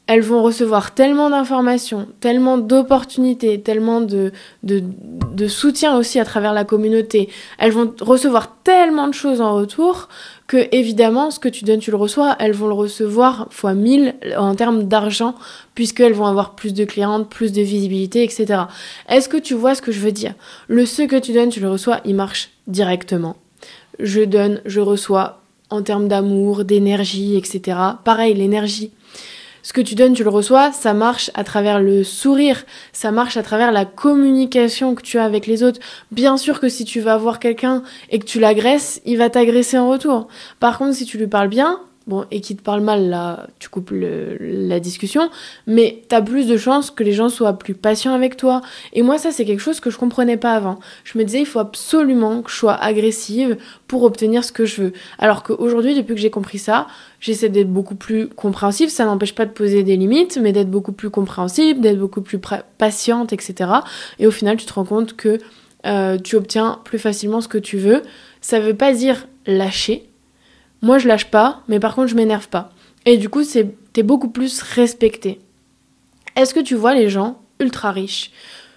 elles vont recevoir tellement d'informations, tellement d'opportunités, tellement de soutien aussi à travers la communauté. Elles vont recevoir tellement de choses en retour que, évidemment, ce que tu donnes, tu le reçois. Elles vont le recevoir fois 1000 en termes d'argent, puisqu'elles vont avoir plus de clientes, plus de visibilité, etc. Est-ce que tu vois ce que je veux dire? Le ce que tu donnes, tu le reçois, il marche directement. Je donne, je reçois en termes d'amour, d'énergie, etc. Pareil, l'énergie. Ce que tu donnes, tu le reçois, ça marche à travers le sourire, ça marche à travers la communication que tu as avec les autres. Bien sûr que si tu vas voir quelqu'un et que tu l'agresses, il va t'agresser en retour. Par contre, si tu lui parles bien, bon, et qu'il te parle mal, là, tu coupes la discussion, mais t'as plus de chances que les gens soient plus patients avec toi. Et moi, ça, c'est quelque chose que je comprenais pas avant. Je me disais, il faut absolument que je sois agressive pour obtenir ce que je veux. Alors qu'aujourd'hui, depuis que j'ai compris ça, j'essaie d'être beaucoup plus compréhensive. Ça n'empêche pas de poser des limites, mais d'être beaucoup plus compréhensible, d'être beaucoup plus patiente, etc. Et au final, tu te rends compte que tu obtiens plus facilement ce que tu veux. Ça veut pas dire lâcher. Moi, je lâche pas, mais par contre, je m'énerve pas. Et du coup, t'es beaucoup plus respecté. Est-ce que tu vois les gens ultra riches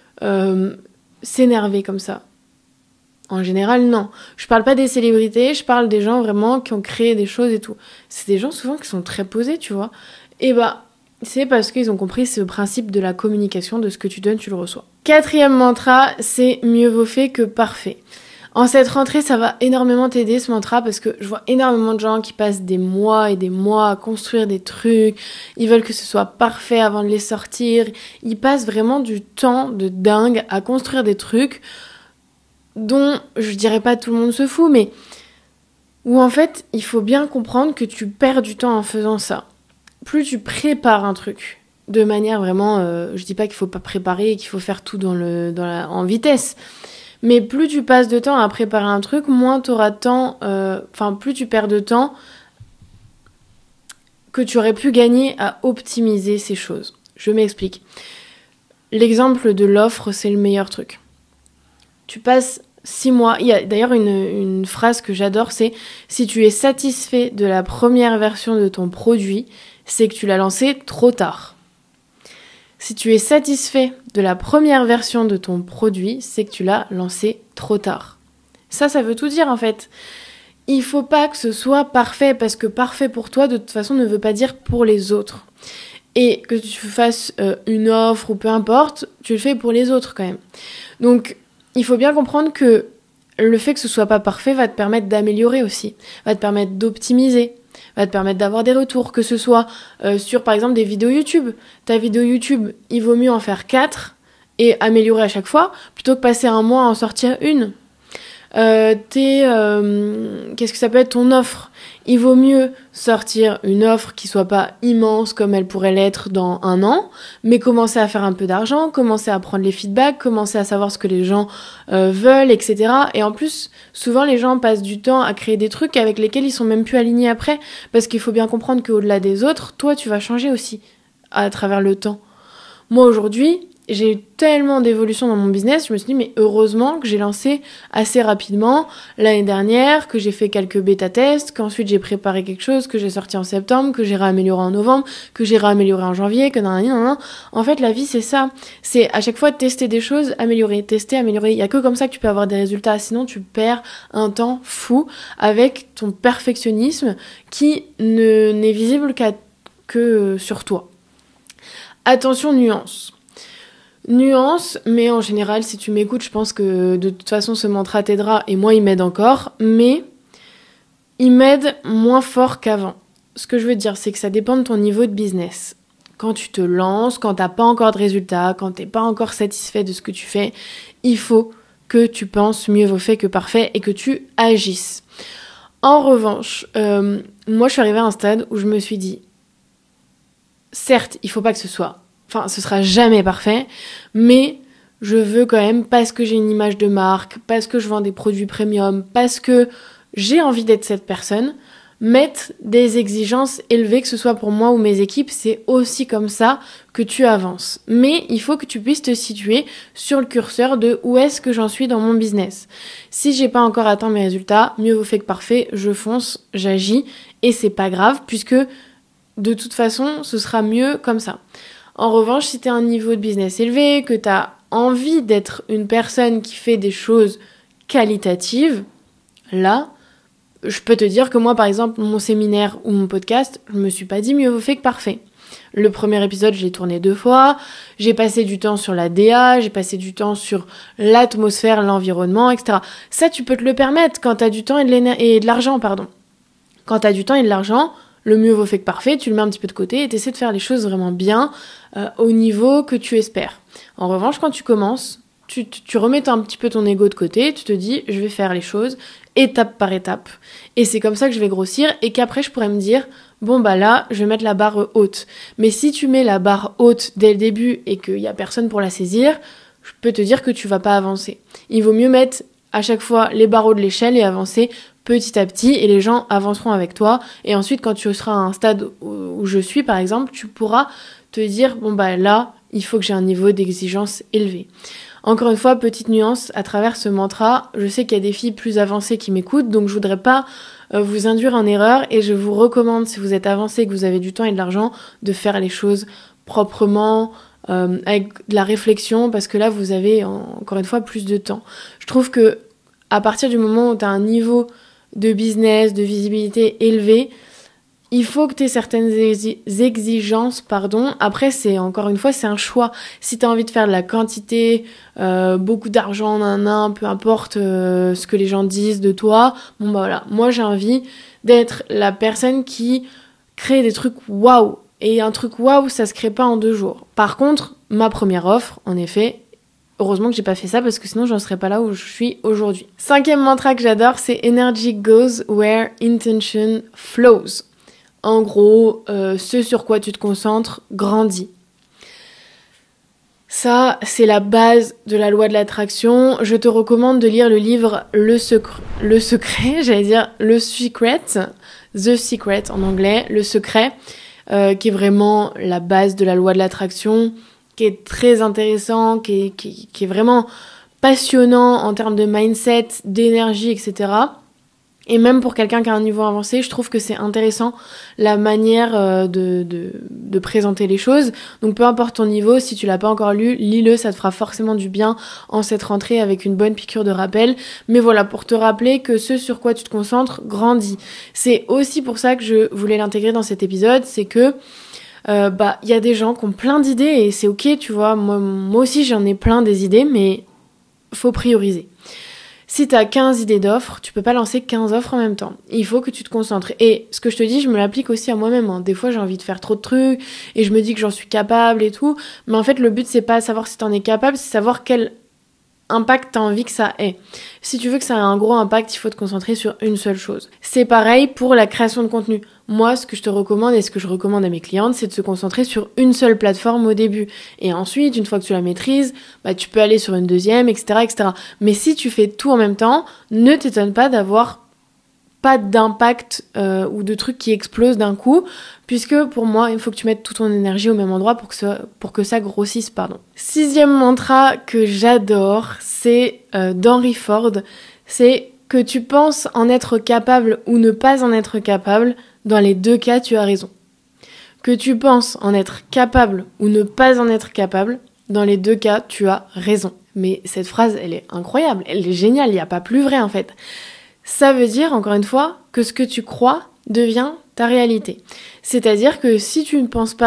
s'énerver comme ça? En général, non. Je parle pas des célébrités, je parle des gens vraiment qui ont créé des choses et tout. C'est des gens souvent qui sont très posés, tu vois. Et bah, c'est parce qu'ils ont compris ce principe de la communication, de ce que tu donnes, tu le reçois. 4e mantra, c'est mieux vaut fait que parfait. En cette rentrée, ça va énormément t'aider ce mantra parce que je vois énormément de gens qui passent des mois et des mois à construire des trucs. Ils veulent que ce soit parfait avant de les sortir. Ils passent vraiment du temps de dingue à construire des trucs dont je dirais pas tout le monde se fout, mais où en fait, il faut bien comprendre que tu perds du temps en faisant ça. Plus tu prépares un truc de manière vraiment... je dis pas qu'il faut pas préparer et qu'il faut faire tout en vitesse. Mais plus tu passes de temps à préparer un truc, moins tu auras de temps... plus tu perds de temps que tu aurais pu gagner à optimiser ces choses. Je m'explique. L'exemple de l'offre, c'est le meilleur truc. Tu passes 6 mois... Il y a d'ailleurs une phrase que j'adore, c'est « Si tu es satisfait de la première version de ton produit, c'est que tu l'as lancé trop tard. » Si tu es satisfait de la première version de ton produit, c'est que tu l'as lancé trop tard. Ça veut tout dire en fait. Il faut pas que ce soit parfait, parce que parfait pour toi, de toute façon, ne veut pas dire pour les autres. Et que tu fasses une offre ou peu importe, tu le fais pour les autres quand même. Donc, il faut bien comprendre que le fait que ce soit pas parfait va te permettre d'améliorer aussi, va te permettre d'optimiser, va te permettre d'avoir des retours, que ce soit sur par exemple des vidéos YouTube. Ta vidéo YouTube, il vaut mieux en faire 4 et améliorer à chaque fois, plutôt que passer un mois à en sortir une. Qu'est-ce que ça peut être ton offre? Il vaut mieux sortir une offre qui soit pas immense comme elle pourrait l'être dans 1 an, mais commencer à faire un peu d'argent, commencer à prendre les feedbacks, commencer à savoir ce que les gens veulent, etc. Et en plus, souvent les gens passent du temps à créer des trucs avec lesquels ils sont même plus alignés après, parce qu'il faut bien comprendre qu'au-delà des autres, toi tu vas changer aussi à travers le temps. Moi aujourd'hui, j'ai eu tellement d'évolution dans mon business, je me suis dit mais heureusement que j'ai lancé assez rapidement l'année dernière, que j'ai fait quelques bêta-tests, qu'ensuite j'ai préparé quelque chose, que j'ai sorti en septembre, que j'ai réamélioré en novembre, que j'ai réamélioré en janvier, que nan. En fait la vie c'est ça, c'est à chaque fois tester des choses, améliorer, tester, améliorer. Il y a que comme ça que tu peux avoir des résultats, sinon tu perds un temps fou avec ton perfectionnisme qui n'est visible que sur toi. Attention, nuance, mais en général, si tu m'écoutes, je pense que de toute façon, ce mantra t'aidera, et moi, il m'aide encore, mais il m'aide moins fort qu'avant. Ce que je veux dire, c'est que ça dépend de ton niveau de business. Quand tu te lances, quand t'as pas encore de résultats, quand t'es pas encore satisfait de ce que tu fais, il faut que tu penses mieux vaut fait que parfait et que tu agisses. En revanche, moi, je suis arrivée à un stade où je me suis dit, certes, il faut pas que ce sera jamais parfait, mais je veux quand même, parce que j'ai une image de marque, parce que je vends des produits premium, parce que j'ai envie d'être cette personne, mettre des exigences élevées, que ce soit pour moi ou mes équipes, c'est aussi comme ça que tu avances. Mais il faut que tu puisses te situer sur le curseur de où est-ce que j'en suis dans mon business. Si j'ai pas encore atteint mes résultats, mieux vaut fait que parfait, je fonce, j'agis, et c'est pas grave, puisque de toute façon, ce sera mieux comme ça. En revanche, si tu as un niveau de business élevé, que tu as envie d'être une personne qui fait des choses qualitatives, là, je peux te dire que moi, par exemple, mon séminaire ou mon podcast, je me suis pas dit mieux vaut fait que parfait. Le premier épisode, je l'ai tourné 2 fois, j'ai passé du temps sur la DA, j'ai passé du temps sur l'atmosphère, l'environnement, etc. Ça, tu peux te le permettre quand tu as du temps et de l'argent, pardon. Quand tu as du temps et de l'argent, le mieux vaut fait que parfait, tu le mets un petit peu de côté et tu essaies de faire les choses vraiment bien au niveau que tu espères. En revanche, quand tu commences, tu remets un petit peu ton ego de côté, tu te dis, je vais faire les choses étape par étape. Et c'est comme ça que je vais grossir et qu'après, je pourrais me dire, bon bah là, je vais mettre la barre haute. Mais si tu mets la barre haute dès le début et qu'il n'y a personne pour la saisir, je peux te dire que tu vas pas avancer. Il vaut mieux mettre à chaque fois les barreaux de l'échelle et avancer petit à petit et les gens avanceront avec toi. Et ensuite, quand tu seras à un stade où je suis, par exemple, tu pourras te dire, bon bah là, il faut que j'ai un niveau d'exigence élevé. Encore une fois, petite nuance, à travers ce mantra, je sais qu'il y a des filles plus avancées qui m'écoutent, donc je voudrais pas vous induire en erreur et je vous recommande, si vous êtes avancé, que vous avez du temps et de l'argent, de faire les choses proprement, avec de la réflexion, parce que là, vous avez, encore une fois, plus de temps. Je trouve que à partir du moment où tu as un niveau de business, de visibilité élevé, il faut que tu aies certaines exigences, Après, encore une fois, c'est un choix. Si tu as envie de faire de la quantité, beaucoup d'argent, peu importe ce que les gens disent de toi, bon bah voilà. Moi, j'ai envie d'être la personne qui crée des trucs waouh. Et un truc waouh, ça se crée pas en 2 jours. Par contre, ma première offre, en effet, heureusement que j'ai pas fait ça parce que sinon j'en serais pas là où je suis aujourd'hui. 5e mantra que j'adore, c'est Energy goes where intention flows. En gros, ce sur quoi tu te concentres grandit. Ça, c'est la base de la loi de l'attraction. Je te recommande de lire le livre Le Secret, The Secret en anglais, Le Secret, qui est vraiment la base de la loi de l'attraction, qui est très intéressant, qui est vraiment passionnant en termes de mindset, d'énergie, etc. Et même pour quelqu'un qui a un niveau avancé, je trouve que c'est intéressant la manière de présenter les choses. Donc peu importe ton niveau, si tu l'as pas encore lu, lis-le, ça te fera forcément du bien en cette rentrée avec une bonne piqûre de rappel. Mais voilà, pour te rappeler que ce sur quoi tu te concentres grandit. C'est aussi pour ça que je voulais l'intégrer dans cet épisode, c'est que y a des gens qui ont plein d'idées et c'est ok, tu vois. Moi aussi j'en ai plein des idées, mais faut prioriser. Si t'as 15 idées d'offres, tu peux pas lancer 15 offres en même temps. Il faut que tu te concentres. Et ce que je te dis, je me l'applique aussi à moi-même. Hein. Des fois, j'ai envie de faire trop de trucs et je me dis que j'en suis capable et tout. Mais en fait, le but, c'est pas savoir si t'en es capable, c'est savoir quel impact t'as envie que ça ait. Si tu veux que ça ait un gros impact, il faut te concentrer sur une seule chose. C'est pareil pour la création de contenu. Moi, ce que je te recommande et ce que je recommande à mes clientes, c'est de se concentrer sur une seule plateforme au début. Et ensuite, une fois que tu la maîtrises, tu peux aller sur une deuxième, etc., etc. Mais si tu fais tout en même temps, ne t'étonne pas d'avoir pas d'impact ou de trucs qui explosent d'un coup, puisque pour moi, il faut que tu mettes toute ton énergie au même endroit pour que ça grossisse, pardon. 6e mantra que j'adore, c'est d'Henry Ford, c'est que tu penses en être capable ou ne pas en être capable, dans les 2 cas, tu as raison. Que tu penses en être capable ou ne pas en être capable, dans les 2 cas, tu as raison. Mais cette phrase, elle est incroyable, elle est géniale, il n'y a pas plus vrai en fait. Ça veut dire, encore une fois, que ce que tu crois devient ta réalité. C'est-à-dire que si tu ne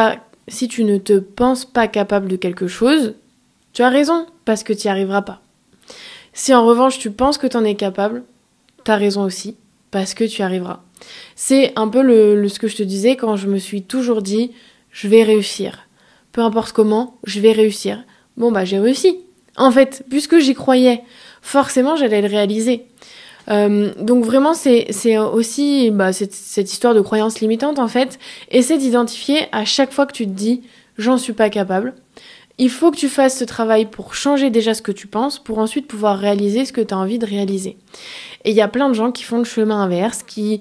te penses pas capable de quelque chose, tu as raison, parce que tu n'y arriveras pas. Si en revanche tu penses que tu en es capable, tu as raison aussi, parce que tu y arriveras. C'est un peu ce que je te disais quand je me suis toujours dit, je vais réussir. Peu importe comment, je vais réussir. Bon j'ai réussi. En fait, puisque j'y croyais, forcément j'allais le réaliser. Donc vraiment c'est aussi cette histoire de croyance limitante en fait. Essaie d'identifier à chaque fois que tu te dis j'en suis pas capable. Il faut que tu fasses ce travail pour changer déjà ce que tu penses, pour ensuite pouvoir réaliser ce que tu as envie de réaliser. Et il y a plein de gens qui font le chemin inverse, qui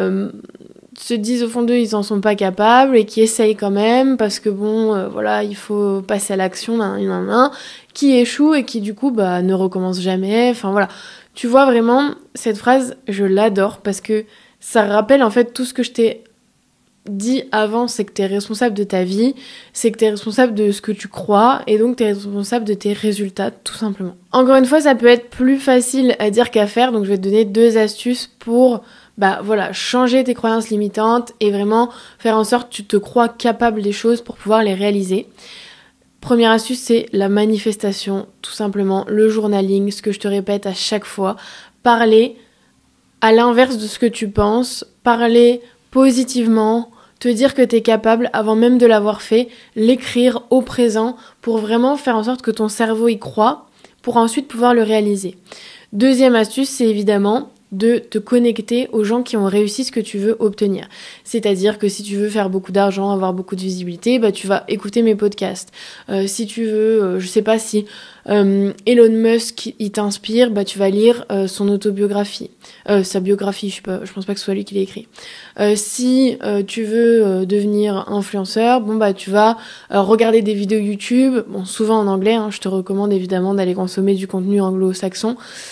se disent au fond d'eux ils en sont pas capables et qui essayent quand même parce que il faut passer à l'action, qui échouent et qui du coup ne recommencent jamais. Enfin voilà. Tu vois vraiment, cette phrase, je l'adore parce que ça rappelle en fait tout ce que je t'ai dit avant, c'est que t'es responsable de ta vie, c'est que t'es responsable de ce que tu crois, et donc t'es responsable de tes résultats, tout simplement. Encore une fois, ça peut être plus facile à dire qu'à faire, donc je vais te donner 2 astuces pour changer tes croyances limitantes et vraiment faire en sorte que tu te crois capable des choses pour pouvoir les réaliser. Première astuce, c'est la manifestation, tout simplement, le journaling, ce que je te répète à chaque fois. Parler à l'inverse de ce que tu penses, parler positivement, te dire que t'es capable avant même de l'avoir fait, l'écrire au présent pour vraiment faire en sorte que ton cerveau y croit pour ensuite pouvoir le réaliser. Deuxième astuce, c'est évidemment de te connecter aux gens qui ont réussi ce que tu veux obtenir. C'est-à-dire que si tu veux faire beaucoup d'argent, avoir beaucoup de visibilité, tu vas écouter mes podcasts. Si tu veux, je sais pas si Elon Musk il t'inspire, tu vas lire son autobiographie, sa biographie, je pense pas que ce soit lui qui l'a écrit. Si tu veux devenir influenceur, tu vas regarder des vidéos YouTube, souvent en anglais, je te recommande évidemment d'aller consommer du contenu anglo-saxon.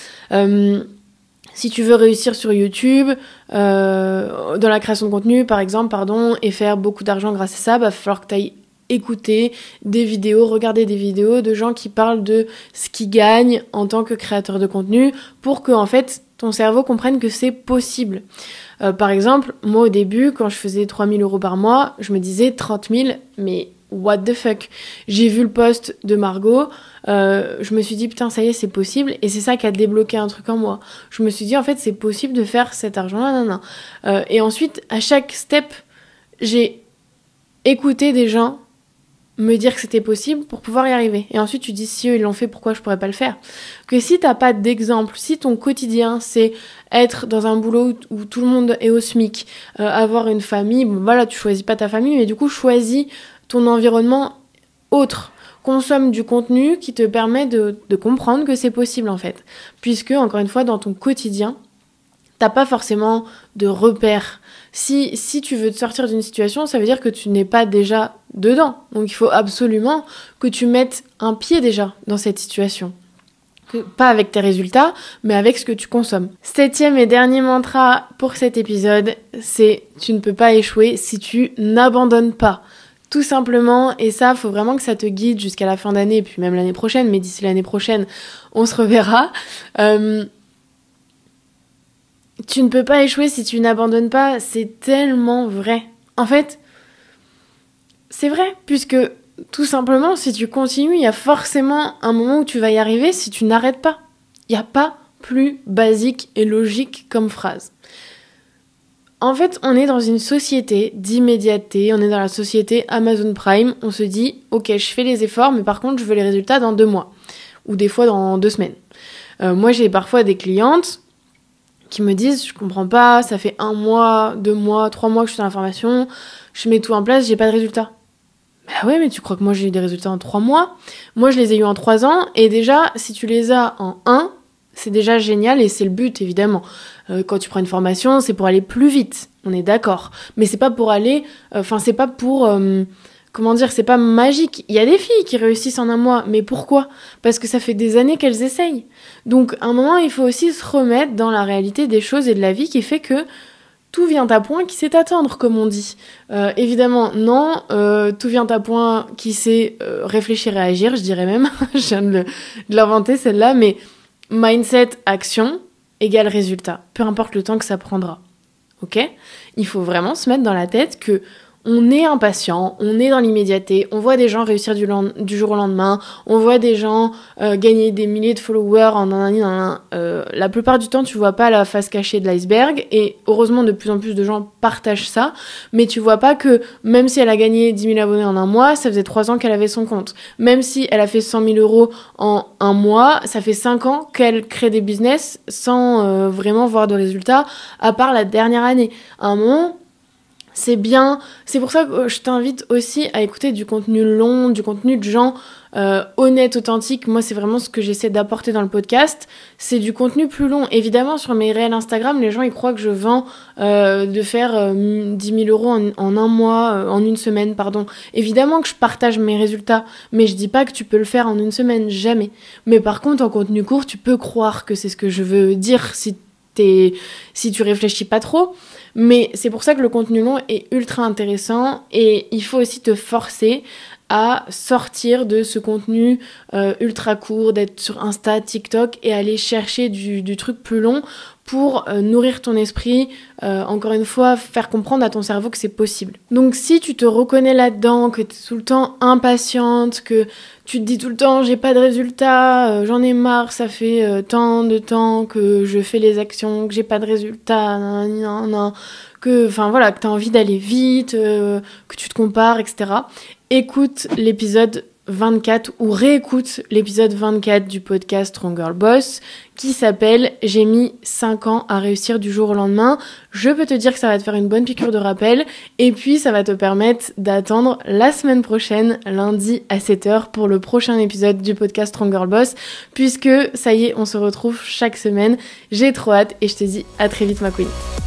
Si tu veux réussir sur YouTube, dans la création de contenu par exemple, et faire beaucoup d'argent grâce à ça, va falloir que tu ailles écouter des vidéos, regarder des vidéos de gens qui parlent de ce qu'ils gagnent en tant que créateur de contenu pour que en fait ton cerveau comprenne que c'est possible. Par exemple, moi au début, quand je faisais 3 000 € par mois, je me disais 30 000, mais what the fuck. J'ai vu le post de Margot, je me suis dit putain ça y est c'est possible, et c'est ça qui a débloqué un truc en moi. Je me suis dit en fait c'est possible de faire cet argent là. Et ensuite à chaque step j'ai écouté des gens me dire que c'était possible pour pouvoir y arriver. Et ensuite tu dis si eux ils l'ont fait, pourquoi je pourrais pas le faire? Que si t'as pas d'exemple, si ton quotidien c'est être dans un boulot où tout le monde est au SMIC, avoir une famille, tu choisis pas ta famille, mais du coup choisis ton environnement autre. Consomme du contenu qui te permet de comprendre que c'est possible en fait. Puisque, encore une fois, dans ton quotidien, t'as pas forcément de repères. Si tu veux te sortir d'une situation, ça veut dire que tu n'es pas déjà dedans. Donc il faut absolument que tu mettes un pied déjà dans cette situation. Pas avec tes résultats, mais avec ce que tu consommes. 7e et dernier mantra pour cet épisode, c'est tu ne peux pas échouer si tu n'abandonnes pas. Tout simplement, et ça, faut vraiment que ça te guide jusqu'à la fin d'année, et puis même l'année prochaine, mais d'ici l'année prochaine, on se reverra. Tu ne peux pas échouer si tu n'abandonnes pas, c'est tellement vrai. En fait, c'est vrai, puisque tout simplement, si tu continues, il y a forcément un moment où tu vas y arriver si tu n'arrêtes pas. Il n'y a pas plus basique et logique comme phrase. En fait, on est dans une société d'immédiateté, on est dans la société Amazon Prime, on se dit « Ok, je fais les efforts, mais par contre, je veux les résultats dans 2 mois. » Ou des fois dans 2 semaines. Moi, j'ai parfois des clientes qui me disent « Je comprends pas, ça fait 1 mois, 2 mois, 3 mois que je suis dans la formation, je mets tout en place, j'ai pas de résultats. » Bah ouais, mais tu crois que moi j'ai eu des résultats en 3 mois? Moi, je les ai eu en 3 ans, et déjà, si tu les as en 1, c'est déjà génial, et c'est le but, évidemment. Quand tu prends une formation, c'est pour aller plus vite, on est d'accord. Mais c'est pas pour aller... c'est pas pour... c'est pas magique. Il y a des filles qui réussissent en 1 mois, mais pourquoi? Parce que ça fait des années qu'elles essayent. Donc, à un moment, il faut aussi se remettre dans la réalité des choses et de la vie qui fait que tout vient à point qui sait attendre, comme on dit. Évidemment, non. Tout vient à point qui sait réfléchir et agir, je dirais même. Je viens de l'inventer, celle-là, mais... Mindset, action, égale résultat. Peu importe le temps que ça prendra. Ok ? Il faut vraiment se mettre dans la tête que on est impatient, on est dans l'immédiateté, on voit des gens réussir du jour au lendemain, on voit des gens gagner des milliers de followers en la plupart du temps, tu vois pas la face cachée de l'iceberg, et heureusement, de plus en plus de gens partagent ça, mais tu vois pas que même si elle a gagné 10 000 abonnés en 1 mois, ça faisait 3 ans qu'elle avait son compte. Même si elle a fait 100 000 € en 1 mois, ça fait 5 ans qu'elle crée des business sans vraiment voir de résultats, à part la dernière année. À un moment... C'est bien, c'est pour ça que je t'invite aussi à écouter du contenu long, du contenu de gens honnêtes, authentiques. Moi, c'est vraiment ce que j'essaie d'apporter dans le podcast. C'est du contenu plus long. Évidemment, sur mes réels Instagram, les gens, ils croient que je vends de faire 10 000 € en 1 mois, en 1 semaine, pardon. Évidemment que je partage mes résultats, mais je dis pas que tu peux le faire en 1 semaine, jamais. Mais par contre, en contenu court, tu peux croire que c'est ce que je veux dire si si tu réfléchis pas trop. Mais c'est pour ça que le contenu long est ultra intéressant et il faut aussi te forcer à sortir de ce contenu ultra court, d'être sur Insta, TikTok et aller chercher du truc plus long pour nourrir ton esprit, encore une fois, faire comprendre à ton cerveau que c'est possible. Donc si tu te reconnais là-dedans, que tu es tout le temps impatiente, que tu te dis tout le temps j'ai pas de résultat, j'en ai marre, ça fait tant de temps que je fais les actions, que j'ai pas de résultat, que t'as envie d'aller vite, que tu te compares, etc. Écoute l'épisode 24 ou réécoute l'épisode 24 du podcast Strong Girl Boss qui s'appelle « J'ai mis 5 ans à réussir du jour au lendemain ». Je peux te dire que ça va te faire une bonne piqûre de rappel et puis ça va te permettre d'attendre la semaine prochaine, lundi à 7h pour le prochain épisode du podcast Strong Girl Boss puisque ça y est, on se retrouve chaque semaine. J'ai trop hâte et je te dis à très vite ma queen.